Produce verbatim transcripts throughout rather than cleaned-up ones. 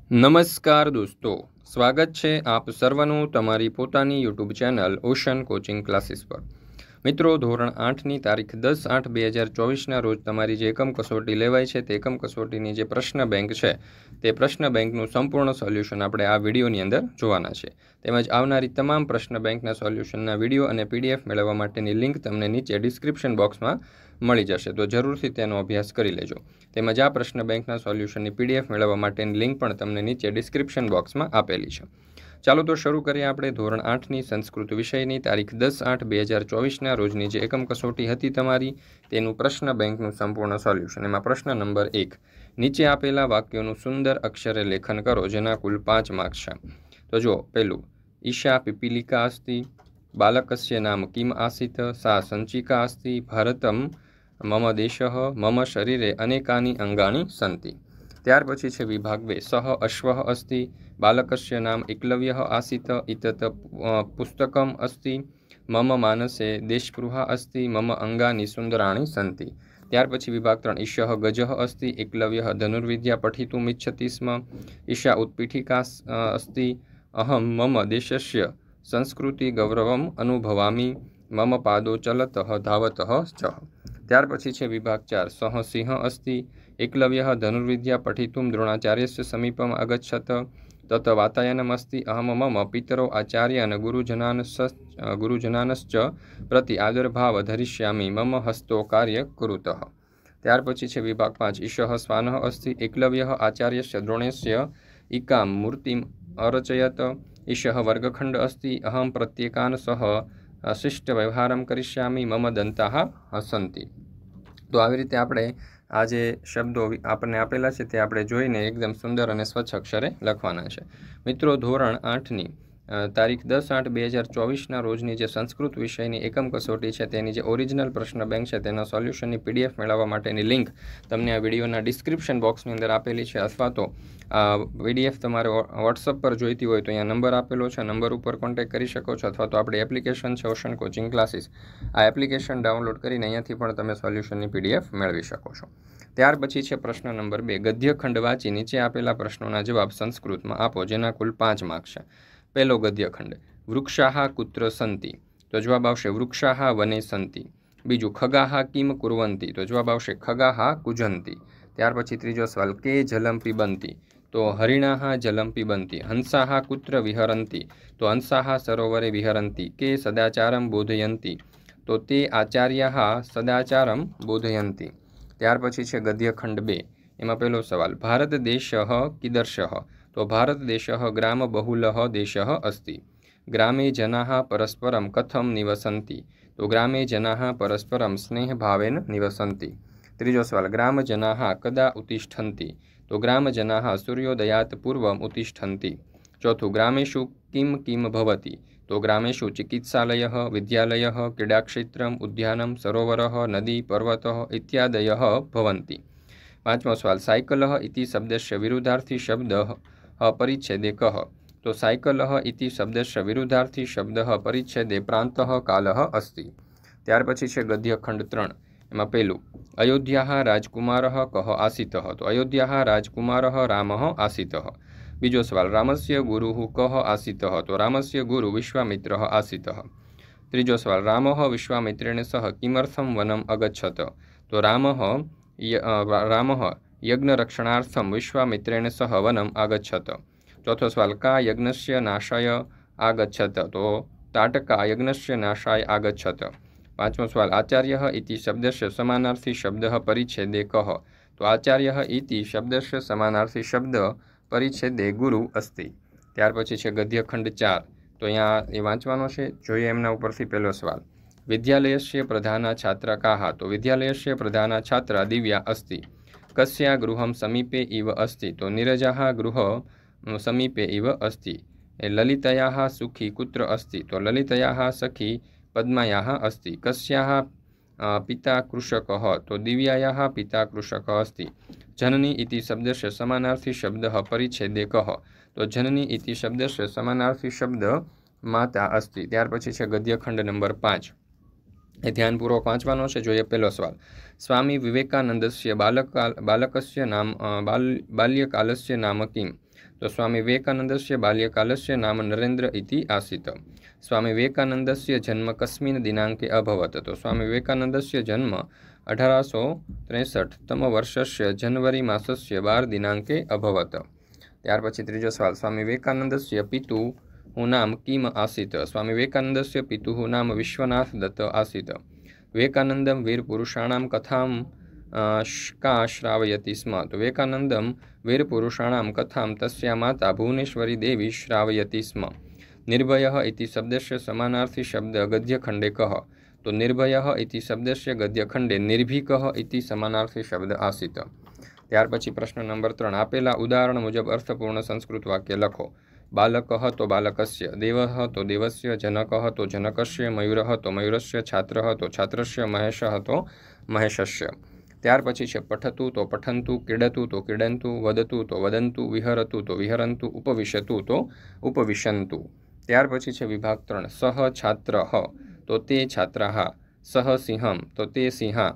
નમસ્કાર દોસ્તો, સ્વાગત છે આપ સર્વનું તમારી પોતાની YouTube channel Ocean coaching classes પર। મિત્રો, ધોરણ આઠની તારીખ દસ આઠ બે હજાર ચોવીસના રોજ તમારી જે એકમ કસોટી લેવાય છે તે એકમ કસોટીની જે પ્રશ્ન બેંક છે તે પ્રશ્ન બેંકનું સંપૂર્ણ સોલ્યુશન આપણે આ વિડીયોની અંદર જોવાના છે। તેમજ આવનારી તમામ પ્રશ્ન બેંકના સોલ્યુશનના વિડીયો અને પીડીએફ મેળવવા માટેની લિંક તમને નીચે ડિસ્ક્રિપ્શન બોક્સમાં મળી જશે, તો જરૂરથી તેનો અભ્યાસ કરી લેજો। તેમજ આ પ્રશ્ન બેંકના સોલ્યુશનની પીડીએફ મેળવવા માટેની લિંક પણ તમને નીચે ડિસ્ક્રિપ્શન બોક્સમાં આપેલી છે। ચાલો તો શરૂ કરીએ આપણે ધોરણ આઠની સંસ્કૃત વિષયની તારીખ દસ આઠ બે હજાર ચોવીસના રોજની જે એકમ કસોટી હતી તમારી તેનું પ્રશ્ન બેંકનું સંપૂર્ણ સોલ્યુશન। એમાં પ્રશ્ન નંબર એક, નીચે આપેલા વાક્યોનું સુંદર અક્ષરે લેખન કરો જેના કુલ પાંચ માર્ક્સ છે। તો જો પહેલું, ઈશા પીપીલિકા અસ્તિ, બાલકસ્ય નામ કિમ આસિત, સા સંચિકા અસ્તિ, ભારતમ મમ દેશઃ, મમ શરીરે અનેકાની અંગાની સંતિ। ત્યાર પછી છે વિભાગ બે, સહ અશ્વઃ અસ્તિ, બાલકસ્ય નામ એકલવ્યઃ આસિત, ઇતત પુસ્તકમ અસ્તિ, મમ માનસે દેશસ્પૃહા અસ્તિ, મમ અંગાની સુંદરાણી સંતિ। ત્યાર પછી વિભાગ ત્રણ, ઈશઃ ગજઃ અસ્તિ, એકલવ્યઃ ધનુર્વિદ્યા પઠિતુમ ઇચ્છતિ સ્મ, ઈશા ઉત્પીઠિકા અસ્તિ, અહમ મમ દેશસ્ય સંસ્કૃતિ ગૌરવમ અનુભવામિ, મમ પાદો ચલતઃ ધાવતઃ ચ। ત્યાર પછી છે વિભાગ ચાર, સહ સિંહ અસ્તિ, એકલવ્યઃ ધનુર્વિદ્યા પઠિતુમ દ્રોણાચાર્યસ્ય સમીપમ અગચ્છત, તત વાતાયનમ અસ્તિ, અહમ મમ પિતરો આચાર્ય અને ગુરુજનાનસ ગુરુજનાનશ્ચ પ્રતિ આદરભાવ ધરિષ્યામિ, મમ હસ્તો કાર્ય કુરુતઃ। ત્યાર પછી છે વિભાગ પાંચ, ઈશઃ શ્વાનઃ અસ્તિ, એકલવ્યઃ આચાર્યસ્ય દ્રોણેસ્ય ઇકામ મૂર્તિમ અરચયત, ઈશઃ વર્ગખંડ અસ્તિ, અહમ પ્રત્યેકાન સહ શિષ્ટ વ્યવહારમ કરિષ્યામિ, મમ દંતાઃ હસંતિ। તો આવી રીતે આપણે આ જે શબ્દો આપણને આપેલા છે તે આપણે જોઈને એકદમ સુંદર અને સ્વચ્છ અક્ષરે લખવાના છે। મિત્રો, ધોરણ આઠની તારીખ દસ આઠ બે હજાર ચોવીસના રોજની જે સંસ્કૃત વિષયની એકમ કસોટી છે તેની જે ઓરિજિનલ પ્રશ્ન બેંક છે તેના સોલ્યુશનની પીડીએફ મેળવવા માટેની લિંક તમને આ વિડીયોના ડિસ્ક્રિપ્શન બોક્સની અંદર આપેલી છે, અથવા તો આ પીડીએફ તમારે વોટ્સઅપ પર જોઈતી હોય તો અહીંયા નંબર આપેલો છે, નંબર ઉપર કોન્ટેક્ટ કરી શકો છો, અથવા તો આપણી એપ્લિકેશન છે ઓશન કોચિંગ ક્લાસીસ, આ એપ્લિકેશન ડાઉનલોડ કરીને અહીંયાથી પણ તમે સોલ્યુશનની પીડીએફ મેળવી શકો છો। ત્યાર પછી છે પ્રશ્ન નંબર બે, ગદ્યખંડ વાંચી નીચે આપેલા પ્રશ્નોના જવાબ સંસ્કૃતમાં આપો જેના કુલ પાંચ માર્ક્સ છે। પહેલો ગદ્યખંડ, વૃક્ષાઃ કુત્ર સંતિ, તો જવાબ આવશે વૃક્ષાઃ વને સંતિ। બીજું, ખગાઃ કિમ કુર્વન્તિ, તો જવાબ આવશે ખગાઃ કુજન્તિ। ત્યાર પછી ત્રીજો સવાલ, કે જલમ પિબંતિ, તો હરિણાઃ જલમ પિબંતિ। હંસાઃ કુત્ર વિહરન્તિ, તો હંસાઃ સરોવરે વિહરન્તિ। કે સદાચારમ બોધયન્તિ, તો તે આચાર્યાઃ સદાચારમ બોધયન્તિ। ત્યાર પછી છે ગદ્યખંડ બે, એમાં પહેલો સવાલ, ભારત દેશઃ કીદર્શઃ, તો ભારત દેશઃ ગ્રામ બહુલઃ દેશઃ અસ્તિ। ગ્રામે જનાઃ પરસ્પરમ કથમ નિવસન્તિ, તો ગ્રામે જનાઃ પરસ્પરમ સ્નેહ ભાવેન નિવસન્તિ। ત્રીજો સવાલ, ગ્રામ જનાઃ કદા ઉત્તિષ્ઠન્તિ, તો ગ્રામ જનાઃ સૂર્યોદયાત પૂર્વમ ઉત્તિષ્ઠન્તિ। ચોથું, ગ્રામેષુ કિમ કિમ ભવતિ, તો ગ્રામેષુ ચિકિત્સાલયઃ, વિદ્યાલયઃ, ક્રીડાક્ષેત્રમ, ઉદ્યાનમ, સરોવરઃ, નદી, પર્વતઃ ઇત્યાદયઃ ભવન્તિ। પાંચમો સવાલ, સાયકલઃ ઇતિ શબ્દસ્ય વિરુદ્ધાર્થી શબ્દઃ પરિચ્છેદે કઃ, તો સાયકલઃ ઇતિ શબ્દસ્ય વિરુદ્ધાર્થી શબ્દઃ પરિચ્છેદે પ્રાંતઃ કાલઃ અસ્તિ। ત્યાર પછી છે ગદ્યખંડ ત્રણ, એમાં પહેલું, અયોધ્યાઃ રાજકુમારઃ કઃ આસિતઃ, તો અયોધ્યાઃ રાજકુમારઃ રામઃ આસિતઃ। બીજો સવાલ, રામસ્ય ગુરુઃ કઃ આસિતઃ, તો રામસ્ય ગુરુ વિશ્વામિત્રઃ આસિતઃ। ત્રીજો સવાલ, રામઃ વિશ્વામિત્રેણ સહ કિમર્થમ વનમ અગચ્છત, તો રામઃ રામઃ યજ્ઞરક્ષણાર્થમ વિશ્વામિત્રેણ સહ વનમ આગચ્છત। ચોથો સવાલ, કા યજ્ઞસ્ય નાશાય આગચ્છત, તો તાટકા યજ્ઞસ્ય નાશાય આગચ્છત। પાંચમો સવાલ, આચાર્યઃ ઇતિ શબ્દસ્ય સમાનાર્થી શબ્દઃ પરિચ્છેદે કઃ, તો આચાર્યઃ ઇતિ શબ્દસ્ય સમાનાર્થી શબ્દ પરિચ્છેદે ગુરુ અસ્તિ। ત્યાર પછી છે ગદ્યખંડ ચાર, તો અહીંયા એ વાંચવાનો છે, જોઈએ એમના ઉપરથી પહેલો સવાલ, વિદ્યાલયસ્ય પ્રધાના છાત્રા કાહ, તો વિદ્યાલયસ્ય પ્રધાના છાત્રા દિવ્યા અસ્તિ। કસ્યા ગૃહમ સમીપે ઇવ અસ્તિ, તો નીરજાઃ ગૃહ સમીપે ઇવ અસ્તિ। લલિતયાઃ સુખી કુત્ર અસ્તિ, તો લલિતયાઃ સખી પદ્માયાઃ અસ્તિ। કસ્યાઃ પિતા કૃષકઃ, તો દિવ્યાયાઃ પિતા કૃષકઃ અસ્તિ। જનની ઇતિ શબ્દસ્ય સમાનાર્થી શબ્દઃ પરિચ્છેદે કઃ, તો જનની ઇતિ શબ્દસ્ય સમાનાર્થી શબ્દ માતા અસ્તિ। ત્યાર પછી છે ગદ્યખંડ નંબર પાંચ, એ ધ્યાનપૂર્વક વાંચવાનો છે, જોઈએ પહેલો સવાલ, સ્વામી વિવેકાનંદસ્ય બાલક બાલકસ્ય નામ બાલ બાલ્યકાલસ્ય નામ કિમ, तो स्वामी विवेकानन्दस्य बाल्यकालस्य नाम नरेन्द्र इति आसीत्। स्वामी विवेकानन्दस्य जन्म कस्मिन् दिनाङ्के अभवत्? तो स्वामी विवेकानन्दस्य जन्म अठारह सौ त्रेसठ तम वर्षस्य जनवरी मासस्य बार दिनाङ्के अभवत्। त्यार पछी त्रीजो सवाल, स्वामी विवेकानन्दस्य पितुः नाम किम आसीत्? स्वामी विवेकानन्दस्य पितुः नाम विश्वनाथ दत्त आसीत्। विवेकानन्दं वीरपुरुषाणां कथां का श्रावयति स्म? तो विवेकानन्दं वीरपुरुषाणां कथां तस्या माता भुवनेश्वरी देवी श्रावयति स्म। निर्भयः इति शब्दस्य समानार्थी शब्द गद्यखण्डे कः? तो निर्भयः इति शब्दस्य गद्यखण्डे निर्भीकः इति समानार्थी शब्द आसीत्। त्यार पछी प्रश्न नंबर त्रण, आपेला उदाहरण मुजब अर्थपूर्ण संस्कृत वाक्य लखो। बालकः तो बालकस्य, देवः तो देवस्य, जनकः तो जनकस्य, मयूरः तो मयूरस्य, छात्रः तो छात्रस्य, महेशः तो महेशस्य। त्यार पछी छे पठतु तो पठन्तु, क्रीडतु तो क्रीडन्तु, वदतु तो वदन्तु, विहरतु तो विहरन्तु, उपविशतु तो उपविशन्तु। त्यार पछी छे विभाग त्रण, सह छात्रः तो ते छात्राः, सह सिंहं तो ते सिंहा,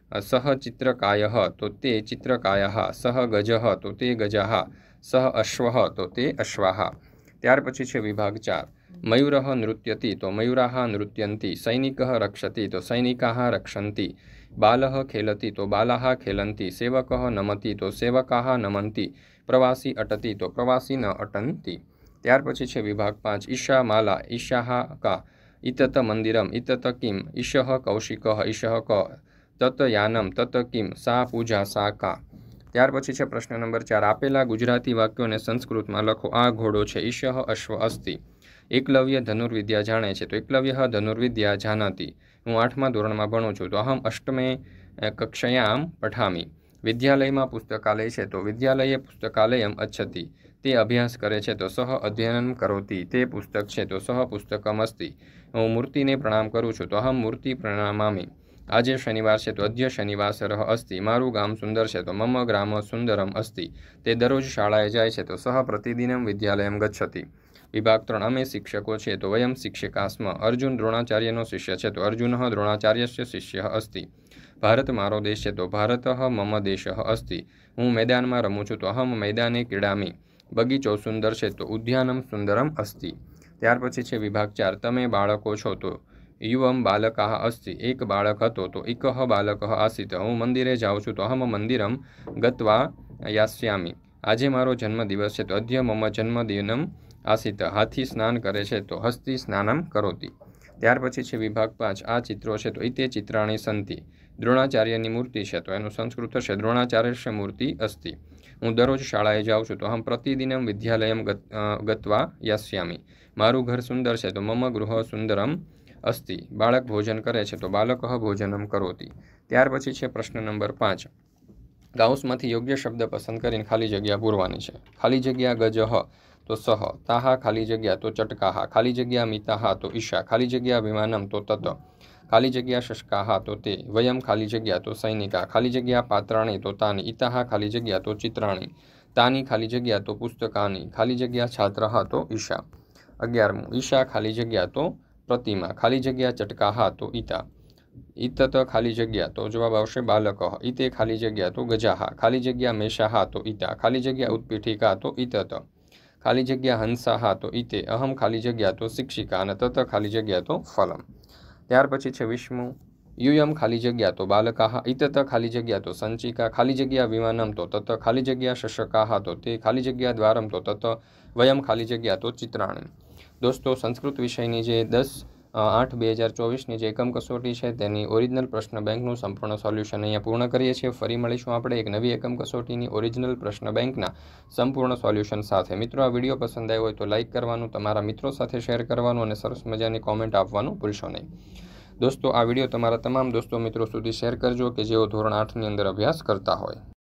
सह चित्रकायः तो ते चित्रकायाः, सह गजः तो ते गजाः, सह अश्वः तो ते अश्वाः। त्यार पछी छे विभाग चार, मयूरः नृत्यति तो मयूराः नृत्यन्ति, सैनिकः रक्षति तो सैनिकाः रक्षन्ति, बालः खेलति तो बालाः खेलन्ति, सेवकः नमति तो सेवकाः नमन्ति, प्रवासी अटति तो प्रवासी न अटन्ति। त्यार पछी छे विभाग पांच, ईशा माला ईशाः का, इतत मंदिरम इतत किम, ईशः कौशिकः ईशः क, तत यानम तत किम, सा पूजा सा का। त्यार पछी छे प्रश्न नंबर चार, आपेला गुजराती वाक्यों संस्कृत में लखो। आ घोड़ो छे, ईशः अश्व अस्ति। एकलव्य धनुर्विद्या जाणे छे, तो एकलव्य धनुर्विद्या जानाति। हूँ आठमा धोरण में भणुं छुं, तो अहम अष्टमे कक्षायां पठामि। विद्यालय में पुस्तकालय है, तो विद्यालये पुस्तकालयम अच्छति। ते अभ्यास करे छे, तो सह अध्ययन करोति। ते पुस्तक है, तो सह पुस्तकम अस्ति। हूँ मूर्ति ने प्रणाम करूँ छुं, तो अहम मूर्ति प्रणामामि। आज शनिवार है, तो अद्य शनिवासरः अस्ति। मारू गाम सुंदर है, तो मम ग्राम सुंदरम अस्ति। ते दररोज शाळाए जाय छे, तो सह प्रतिदिनं विद्यालयं गच्छति। विभाग त्रण, अमे शिक्षको छे, तो वयम शिक्षका स्म। अर्जुन द्रोणाचार्यनो शिष्य है, तो अर्जुनः द्रोणाचार्यस्य शिष्यः अस्ति। भारत मारो देश है, तो भारतः मम देशः अस्ति। हूँ मैदान में रमूँ छुं, तो अहम मैदाने क्रीडामि। बगीचो सुंदर है, तो उद्यानम सुंदरम अस्ति। त्यार पछी छे विभाग चार, तमे बाळको छो, तो युवम बालकाः अस्ति। एक बाळक हतो, तो एकः बालकः आसीत्। हूँ मंदिरे जाऊँ छुं, तो अहम मंदिरम गत्वा यास्यामि। आजे मारो जन्मदिवस है, तो अद्य मम जन्मदिनम आसीत्। हाथी स्नान करे छे, तो हस्ती स्नानम करोति। त्यार पछी छे विभाग पांच, आ चित्रो छे, तो इते चित्राणि सन्ति। द्रोणाचार्यनी मूर्ति है, तो एनु संस्कृत है द्रोणाचार्यस्य मूर्ति अस्ति। हूँ दररोज शाळाए जाऊँ छुं, तो अहम प्रतिदिनं विद्यालयं गत्वा यास्यामि। मारू घर सुंदर है, तो मम गृह सुंदरम अस्ति। बाळक भोजन करे छे, तो बालकः भोजनम करोति। त्यार पछी छे प्रश्न नंबर पांच, गाउसमांथी योग्य शब्द पसंद करीने खाली जग्या पूरवानी छे। खाली जग्या गजः तो सह, ताहा खाली जग्या तो चटकाहा, खाली जग्या मिताहा तो ईशा, खाली जग्या विमानम तो तत, खाली जग्या शशकाहा तो ते, वयम खाली जग्या तो सैनिका, खाली जग्या पात्राणि तो तानि, इताहा खाली जग्या तो चित्राणि, तानि खाली जग्या तो पुस्तकानि, खाली जग्या छात्रः तो ईशा। अगियारमું, ईशा खाली जग्या तो प्रतिमा, खाली जग्या चटकाहा तो ईता, इतत खाली जग्या तो जवाब आवशे बालकः, इते खाली जग्या तो गजाहा, खाली जग्या मेषाहा तो ईता, खाली जग्या उत्पीठिका तो ईतत, खाली जग्या हंसाहा तो इते, अहम खाली जग्या तो शिक्षिका अने तत खाली जग्या तो फलम। त्यार पछी छे वीसमुं, यूयम खाली जग्या तो बालकाः, इतत खाली जग्या तो संचिका, खाली जग्या विमानम तो तत, खाली जग्या शशकाः तो ते, खाली जग्या द्वारम तो तत, वयम खाली जग्या तो चित्राणि। दोस्तों, संस्कृत विषयनी जे दस आठ बे हज़ार चौवीसनी जे एकम कसोटी है तेनी ओरिजिनल प्रश्न बैंकનું संपूर्ण सोल्यूशन अहींया पूर्ण करीए छीए। फरी मळीशुं आपणे एक नवी एकम कसोटीनी ओरिजिनल प्रश्न बैंकना संपूर्ण सोल्यूशन साथे। मित्रों, आ विडियो पसंद आव्यो होय तो लाइक करवानुं, तमारा मित्रों साथे शेर करवानुं अने सरस मजानी कॉमेंट आपवानुं भूलशो नहीं। दोस्तों, आ विडियो तमारा तमाम दोस्तों मित्रों सुधी शेर करजो के जेओ धोरण आठ नी अंदर अभ्यास करता होय।